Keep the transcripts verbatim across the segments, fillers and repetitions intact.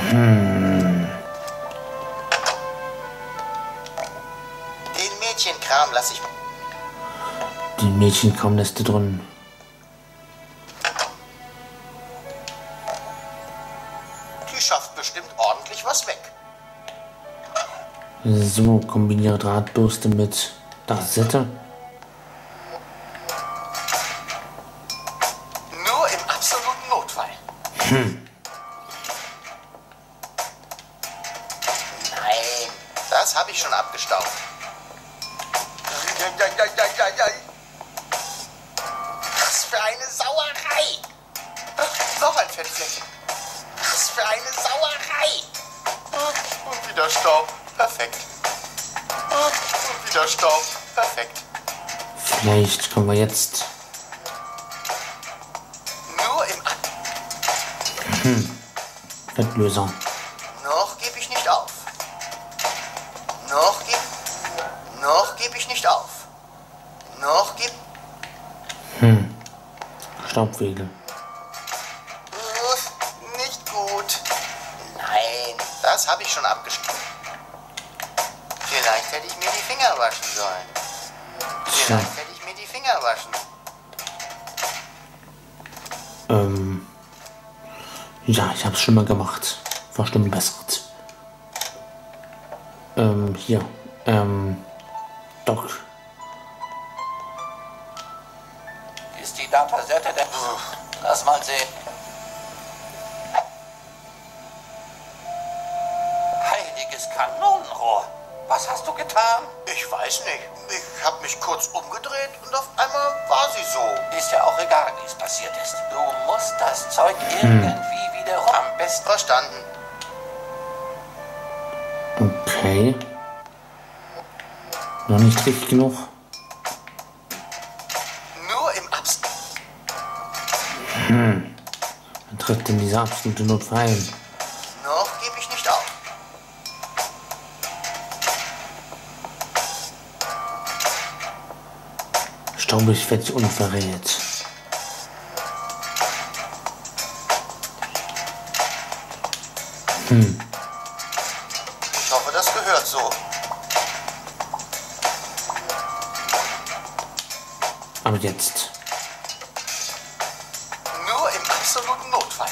Hm. Den Mädchenkram lasse ich... Die Mädchenkram lässt du drin. Die schafft bestimmt ordentlich was weg. So, kombiniere Drahtbürste mit Datasette. Nur im absoluten Notfall. Hm. Nein, das habe ich schon abgestaubt. Ja, ja, ja, ja, ja, ja. Was für eine Sauerei! Ach, noch ein Fettfleck. Was für eine Sauerei! Und wieder Staub. Perfekt. Und wieder Staub. Perfekt. Vielleicht können wir jetzt... Nur im... A Hm. Fettlöser. Noch gebe ich nicht auf. Noch gebe... Noch gebe ich nicht auf. Noch gebe... Hm. Staubwedel. Uff, nicht gut. Nein, das habe ich schon abgeschnitten. Vielleicht hätte ich mir die Finger waschen sollen. Vielleicht hätte ich mir die Finger waschen. Ähm. Ja, ich habe es schon mal gemacht. War schon verbessert. Ähm, hier. Ähm. Doc. Ist die Datasette denn? Lass mal sehen. Heiliges Kanonenrohr. Was hast du getan? Ich weiß nicht. Ich habe mich kurz umgedreht und auf einmal war sie so. Ist ja auch egal, wie es passiert ist. Du musst das Zeug irgendwie wieder rum. Am besten. Verstanden. Okay. Noch nicht richtig genug. Nur im Abs... Hm. Dann tritt denn dieser absolute Notfall ein. Noch gebe ich nicht auf. Staubig, fettig und verrät. Hm. Ich hoffe, das gehört so. Aber jetzt. Nur im absoluten Notfall.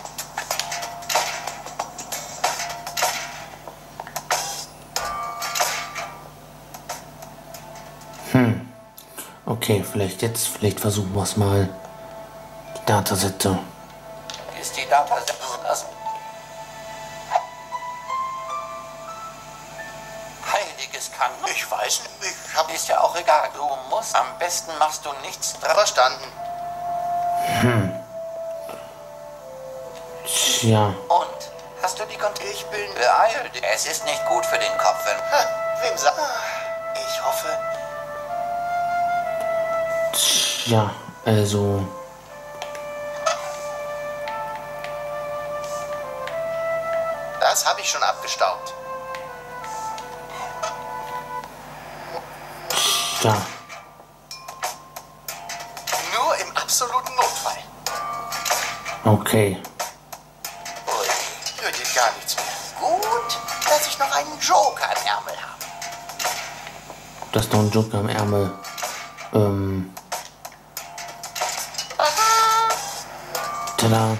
Hm. Okay, vielleicht jetzt, vielleicht versuchen wir es mal. Die Datasette. Ist die Datasette. Das Heiliges Kanon. Ich weiß nicht. Ich habe... Ist ja auch egal. Du musst. Am besten machst du nichts dran. Verstanden. Hm. Tja. Und? Hast du die Kontrolle? Ich bin... Beeil dich. Es ist nicht gut für den Kopf, wenn... Ha, wem sagt... Ich hoffe... Tja, also. Das habe ich schon abgestaubt. Tja. Nur im absoluten Notfall. Okay. Ui, hier geht gar nichts mehr. Gut, dass ich noch einen Joker im Ärmel habe. Das ist noch ein Joker im Ärmel. Ähm. Tada.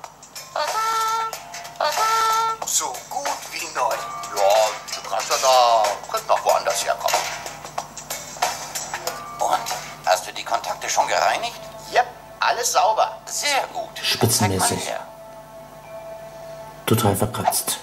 So gut wie neu. Ja, die Kratzer da könnte noch woanders herkommen. Und? Hast du die Kontakte schon gereinigt? Yep, alles sauber. Sehr gut. Spitzenmäßig. Zeig mal her. Total verkratzt.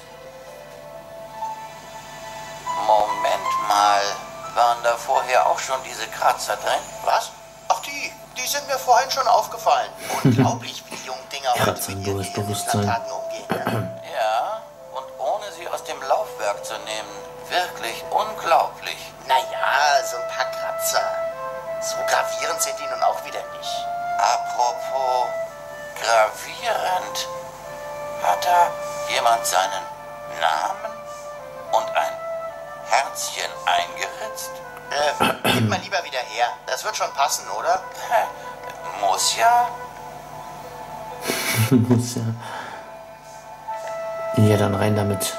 Moment mal. Waren da vorher auch schon diese Kratzer drin? Was? Ach, die, die sind mir vorhin schon aufgefallen. Unglaublich, wie die jungen Dinger heute Kratzer mit im ihren Bewusstsein. Implantaten umgehen. Ne? Ja, und ohne sie aus dem Laufwerk zu nehmen. Wirklich unglaublich. Naja, so ein paar Kratzer. So gravierend sind die nun auch wieder nicht. Apropos gravierend. Hat da jemand seinen Namen und ein Herzchen eingeritzt? Äh, gib mal lieber wieder her. Das wird schon passen, oder? Hä, muss ja. Muss ja. Ja, dann rein damit.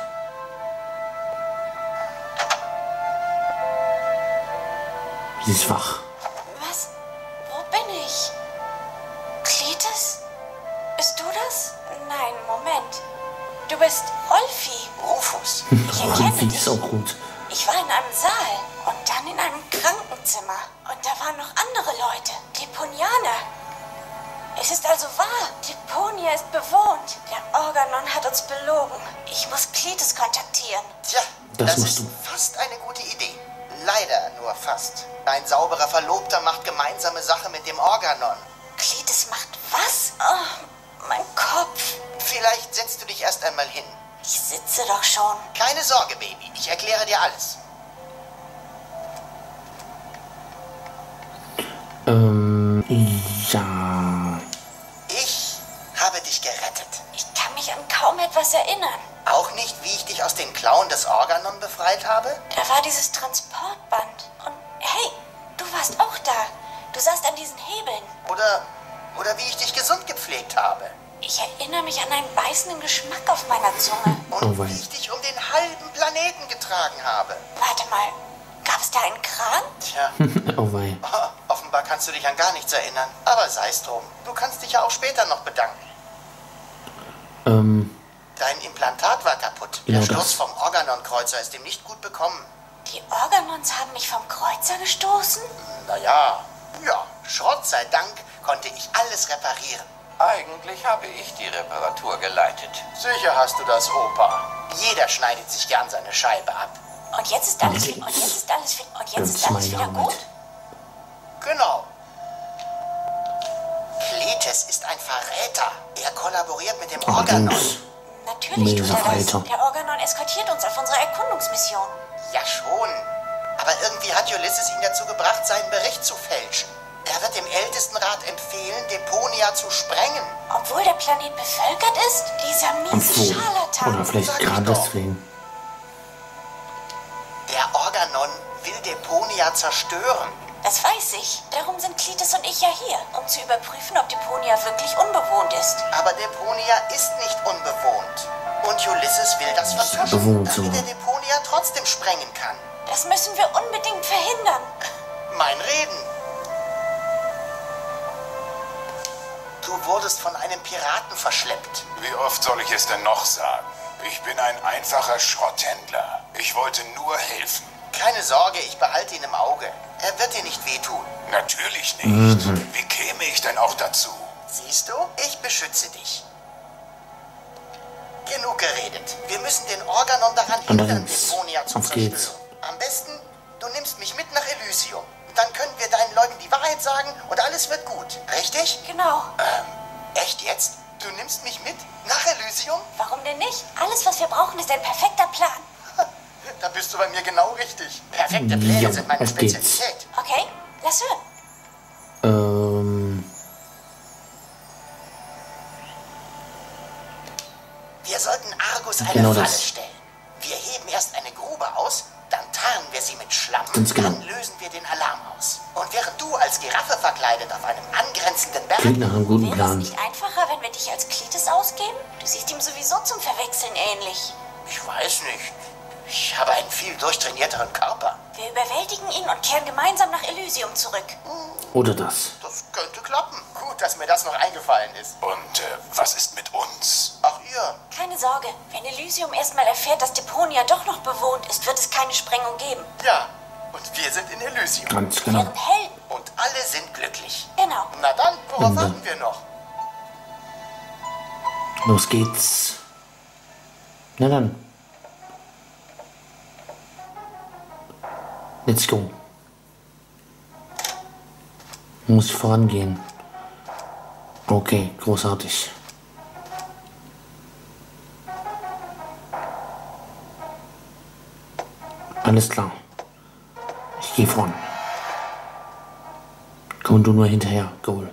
Sie ist wach. Was? Wo bin ich? Cletus? Bist du das? Nein, Moment. Du bist Rolfi. Rufus. Ich erkenne Rolfi dich. ist auch gut. Ich war in einem Saal und dann in einem Krankenzimmer. Und da waren noch andere Leute. Deponianer. Es ist also wahr. Deponia ist bewohnt. Der Organon hat uns belogen. Ich muss Cletus kontaktieren. Tja, Das das, musst ist du. fast eine gute Idee. Leider nur fast. Dein sauberer Verlobter macht gemeinsame Sache mit dem Organon. Cletus macht was? Oh, mein Kopf. Vielleicht setzt du dich erst einmal hin. Ich sitze doch schon. Keine Sorge, Baby. Ich erkläre dir alles. Ähm, ja. Ich habe dich gerettet. Ich kann mich an kaum etwas erinnern. Auch nicht, wie ich dich aus den Klauen des Organon befreit habe? Da war dieses Transportband. Und hey, du warst auch da. Du saßt an diesen Hebeln. Oder, oder wie ich dich gesund gepflegt habe? Ich erinnere mich an einen beißenden Geschmack auf meiner Zunge. Und Oh wei. wie ich dich um den halben Planeten getragen habe? Warte mal, gab es da einen Kran? Tja, Oh wei. offenbar kannst du dich an gar nichts erinnern. Aber sei es drum. Du kannst dich ja auch später noch bedanken. Ähm, Dein Implantat war kaputt. Genau Der Sturz das. vom Organon-Kreuzer ist ihm nicht gut bekommen. Die Organons haben mich vom Kreuzer gestoßen? Naja, ja, Schrott sei Dank konnte ich alles reparieren. Eigentlich habe ich die Reparatur geleitet. Sicher hast du das, Opa. Jeder schneidet sich gern seine Scheibe ab. Und jetzt ist alles, Okay. und jetzt ist alles, und jetzt Gibt's ist alles meine wieder Arbeit. gut? Genau. Cletus ist ein Verräter. Er kollaboriert mit dem Organon. allerdings. Natürlich tut Mega er das. Verräter. Der Organon eskortiert uns auf unserer Erkundungsmission. Ja schon. Aber irgendwie hat Ulysses ihn dazu gebracht, seinen Bericht zu fälschen. Er wird dem Ältestenrat empfehlen, Deponia zu sprengen. Obwohl der Planet bevölkert ist? Dieser Und miese so. Scharlatan. Oder vielleicht Sag ich gerade doch. deswegen. Der Organon will Deponia zerstören. Das weiß ich. Darum sind Cletus und ich ja hier, um zu überprüfen, ob Deponia wirklich unbewohnt ist. Aber Deponia ist nicht unbewohnt. Und Ulysses will das vertuschen, bewohnt damit sogar. er Deponia trotzdem sprengen kann. Das müssen wir unbedingt verhindern. Mein Reden. Du wurdest von einem Piraten verschleppt. Wie oft soll ich es denn noch sagen? Ich bin ein einfacher Schrotthändler. Ich wollte nur helfen. Keine Sorge, ich behalte ihn im Auge. Er wird dir nicht wehtun. Natürlich nicht. Wie käme ich denn auch dazu? Siehst du, ich beschütze dich. Genug geredet. Wir müssen den Organon daran hindern, Allerdings. Deponia zu Auf geht's. zerstören. Am besten, du nimmst mich mit nach Elysium. Dann können wir deinen Leuten die Wahrheit sagen und alles wird gut. Richtig? Genau. Ähm, echt jetzt? Du nimmst mich mit nach Elysium? Warum denn nicht? Alles, was wir brauchen, ist ein perfekter Plan. Da bist du bei mir genau richtig. Perfekte Pläne Ja, sind meine auf geht's. Spezialität. Okay, lass hören. Ähm, Wir sollten Argus eine Genau Falle das. stellen. Wir heben erst eine Grube aus, dann tarnen wir sie mit Schlamm, Ganz genau. dann lösen wir den Alarm aus. Und während du als Giraffe verkleidet auf einem angrenzenden Berg... klingt nach einem guten Wäre es Plan. nicht einfacher, wenn wir dich als Cletus ausgeben? Du siehst ihm sowieso zum Verwechseln ähnlich. Ich weiß nicht. Ich habe einen viel durchtrainierteren Körper. Wir überwältigen ihn und kehren gemeinsam nach Elysium zurück. Oder das. Das könnte klappen. Gut, dass mir das noch eingefallen ist. Und äh, was ist mit uns? Ach ihr, Keine Sorge, wenn Elysium erstmal erfährt, dass Deponia doch noch bewohnt ist, wird es keine Sprengung geben. ja. Und wir sind in Elysium. Ganz Wir genau. wären Helden. Und alle sind glücklich. Genau. Na dann, worauf Und dann- warten wir noch? Los geht's. Na dann. Let's go. Muss vorangehen. Okay, großartig. Alles klar. Ich gehe voran. Komm du nur hinterher, Goal.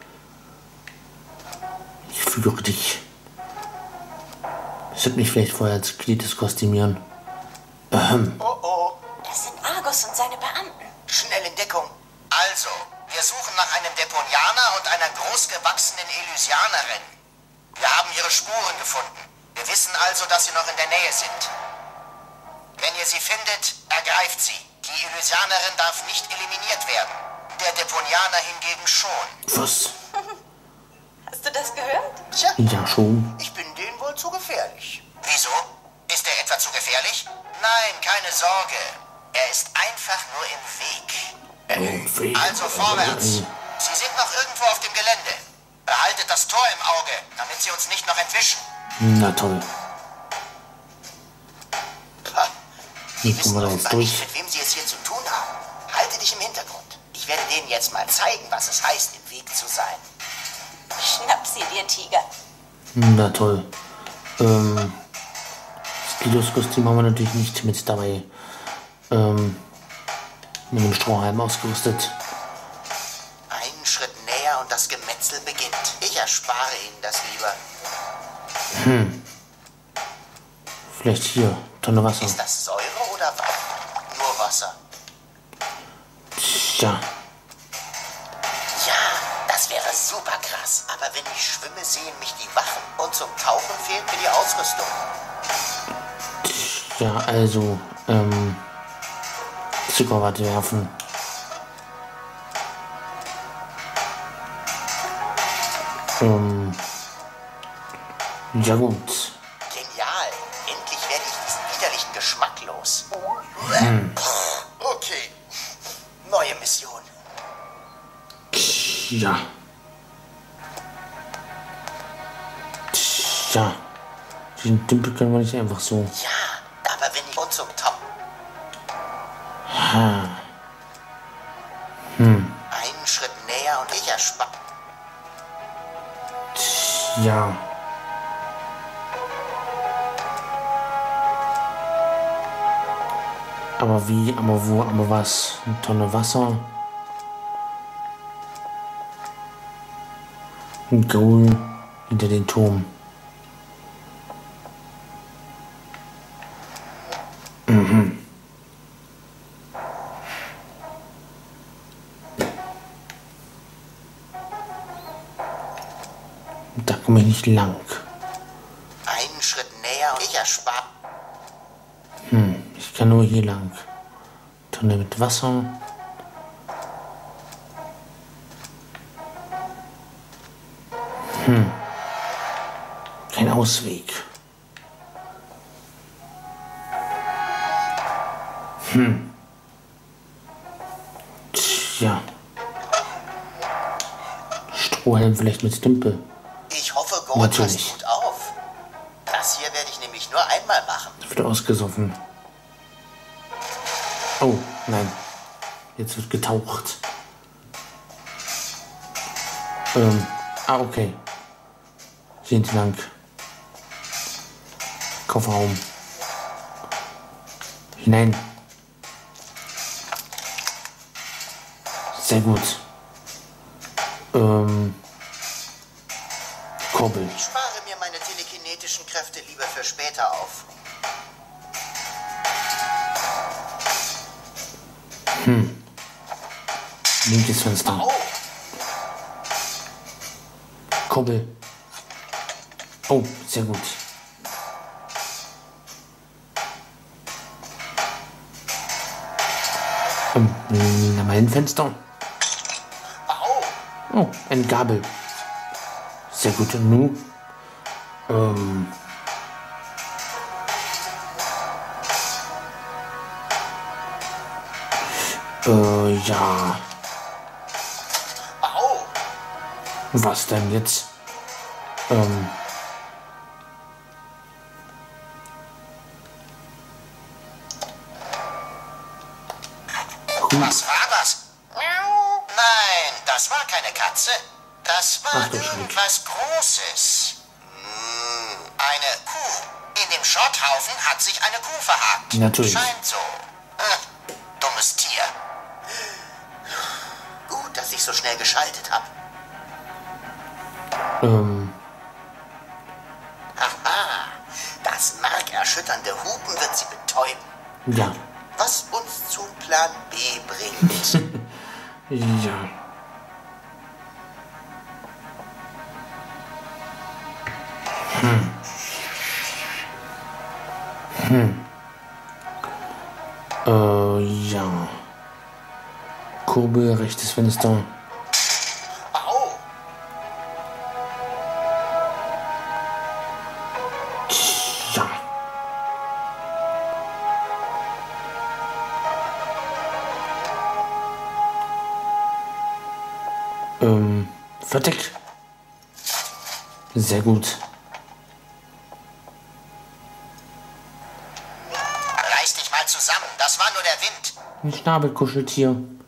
Ich führe dich. Ich sollte mich vielleicht vorher als Cletus kostümieren. Ahem. Oh oh, Das sind Argus und seine Beamten. schnell in Deckung. Also, wir suchen nach einem Deponianer und einer großgewachsenen Elysianerin. Wir haben ihre Spuren gefunden. Wir wissen also, dass sie noch in der Nähe sind. Wenn ihr sie findet, ergreift sie. Die Illusianerin darf nicht eliminiert werden. Der Deponianer hingegen schon. Was? Hast du das gehört? Tja, Ja, schon. ich bin denen wohl zu gefährlich. Wieso? Ist er etwa zu gefährlich? Nein, keine Sorge. Er ist einfach nur im Weg. Im Weg. Also vorwärts. Sie sind noch irgendwo auf dem Gelände. Behaltet das Tor im Auge, damit sie uns nicht noch entwischen. Na toll. Ha. Wie Sie kommen wir da wissen jetzt offenbar nicht, durch? mit wem sie es hier zu tun haben. Halte dich im Hintergrund. Ich werde denen jetzt mal zeigen, was es heißt, im Weg zu sein. Schnapp sie dir, Tiger. Na toll. Ähm, das Glidos-Kostüm haben wir natürlich nicht mit dabei. Ähm, mit dem Strohhalm ausgerüstet. Einen Schritt näher und das Gemetzel beginnt. Ich erspare Ihnen das lieber. Vielleicht hier, Tonne Wasser. Ist das Säure oder Wein? Nur Wasser. Tja, Ja, das wäre super krass. Aber wenn ich schwimme, sehen mich die Wachen. Und zum Tauchen fehlt mir die Ausrüstung. ja, also, ähm, Zuckerwatte werfen. Ähm, ja gut. Genial. Endlich werde ich diesen widerlichen Geschmack los. Okay. Neue Mission. Ja. Tja. Den Dümpel können wir nicht einfach so. Ja, aber wenn ich und zum Top. Ha. Einen Schritt näher und ich erspare. Ja. Aber wie, aber wo, aber was? Eine Tonne Wasser? Ein Goal hinter den Turm. Mhm. Da komme ich nicht lang. Einen Schritt näher und ich erspare. Hm, ich kann nur hier lang. Tonne mit Wasser. Hm. Kein Ausweg. Hm. Tja. Strohhalm vielleicht mit Stümpel. Ich hoffe, Go passt Natürlich. gut auf. Das hier werde ich nämlich nur einmal machen. Wird ausgesoffen. Oh, nein. Jetzt wird getaucht. Ähm, ah, okay. Hier entlang. Kofferraum. Hinein. Sehr gut. Ähm, Korbel. Ich spare mir meine telekinetischen Kräfte lieber für später auf. Linkes Fenster. Oh, Korbel. Oh, sehr gut. Ähm, na, mein Fenster. au. Oh, eine Gabel. Sehr gut. Und nun? Ähm. Äh, ja. Au. Was denn jetzt? Ähm. Was war das? Nein, das war keine Katze. Das war Ach du Schreck. irgendwas Großes. Hm, eine Kuh. In dem Schrotthaufen hat sich eine Kuh verhakt. Natürlich. Scheint so. Hm, dummes Tier. Gut, dass ich so schnell geschaltet habe. Ähm. Haha, das markerschütternde Hupen wird sie betäuben. Ja. Was uns zu Plan B bringt. Ja. Hm. Äh, ja. Kurbel, rechtes Fenster. Au! Ja. Ähm, fertig. Sehr gut. Reiß dich mal zusammen, das war nur der Wind. Ein Schnabelkuscheltier.